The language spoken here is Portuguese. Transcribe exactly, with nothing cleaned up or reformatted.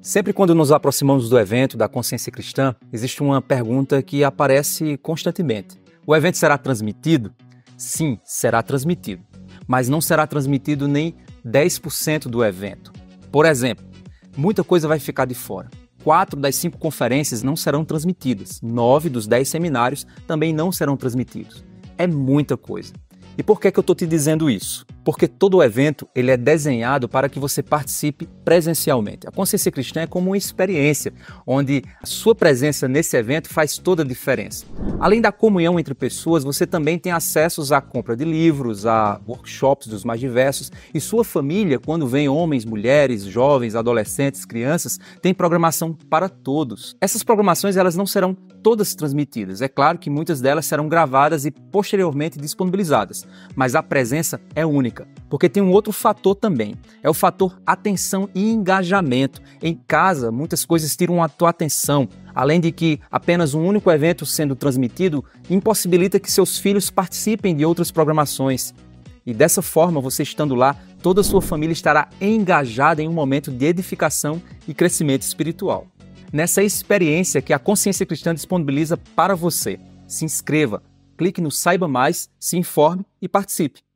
Sempre quando nos aproximamos do evento da Consciência Cristã, existe uma pergunta que aparece constantemente. O evento será transmitido? Sim, será transmitido, mas não será transmitido nem dez por cento do evento. Por exemplo, muita coisa vai ficar de fora. Quatro das cinco conferências não serão transmitidas, nove dos dez seminários também não serão transmitidos. É muita coisa. E por que que eu estou te dizendo isso? Porque todo o evento ele é desenhado para que você participe presencialmente. A Consciência Cristã é como uma experiência, onde a sua presença nesse evento faz toda a diferença. Além da comunhão entre pessoas, você também tem acessos à compra de livros, a workshops dos mais diversos, e sua família, quando vem homens, mulheres, jovens, adolescentes, crianças, tem programação para todos. Essas programações elas não serão todas transmitidas. É claro que muitas delas serão gravadas e posteriormente disponibilizadas, mas a presença é única, porque tem um outro fator também, é o fator atenção e engajamento. Em casa, muitas coisas tiram a tua atenção, além de que apenas um único evento sendo transmitido impossibilita que seus filhos participem de outras programações. E dessa forma, você estando lá, toda a sua família estará engajada em um momento de edificação e crescimento espiritual. Nessa experiência que a Consciência Cristã disponibiliza para você. Se inscreva, clique no Saiba Mais, se informe e participe.